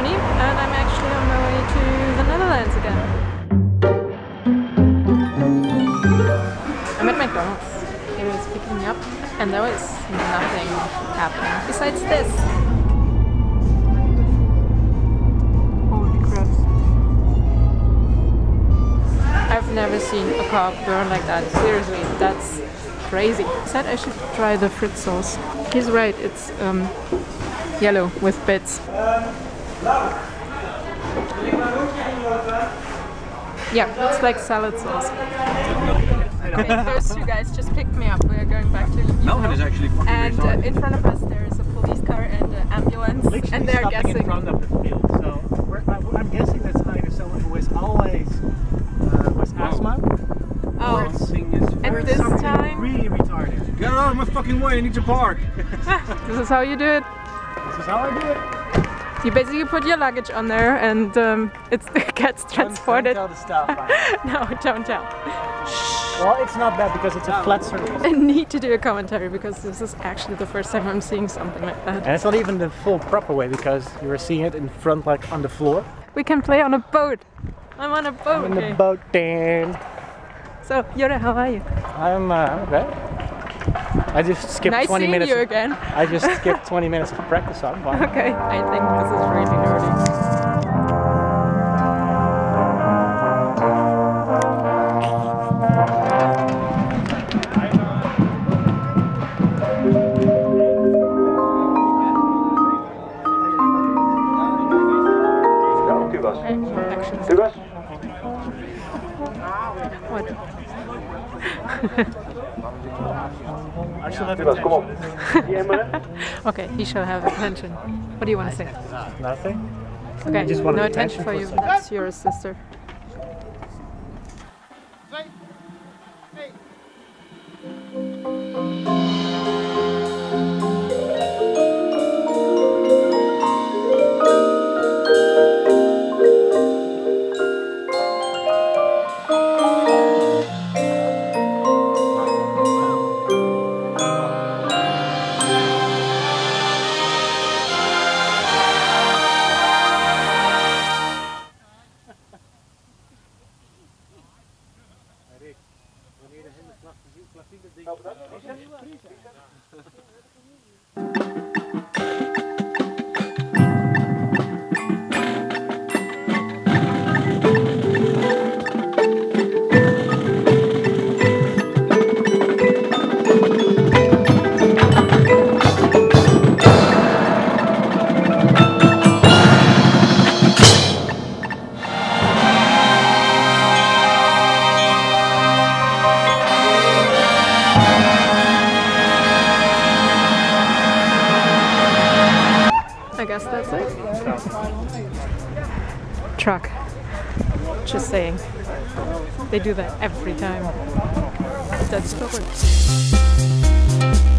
Germany and I'm actually on my way to the Netherlands again. I'm at McDonald's. He was picking me up and there was nothing happening besides this. Holy crap. I've never seen a car burn like that. Seriously, that's crazy. I said I should try the Fritz sauce. He's right, it's yellow with bits. Yeah, it's like salad sauce. Okay, those two guys just picked me up. We're going back to Melvin is actually fucking and retarded. in front of us there is a police car and an ambulance, Literally and they're stopping guessing. in front of the field. So I'm guessing that's either someone who is always with asthma, Oh, or at this something time, really retarded. Get out of my fucking way, I need to park! this is how you do it. This is how I do it. You basically put your luggage on there and it gets transported. Don't tell the staff. No, don't tell. Well, it's not bad because it's a flat surface. I need to do a commentary because this is actually the first time I'm seeing something like that. And it's not even the full proper way because you were seeing it in front, like on the floor. We can play on a boat. I'm on a boat. I'm in the boat, damn. So, Jure, how are you? I'm okay. I just skipped Nice 20 seeing minutes. you again. I just skipped 20 minutes to practice on. Okay, I think this is really nerdy. What? I shall have attention. Okay, he shall have attention. What do you want to say? Nothing. Okay, I just wanted no attention attention for for a you. second. That's your sister. I guess that's it. Truck. Just saying. They do that every time. That's the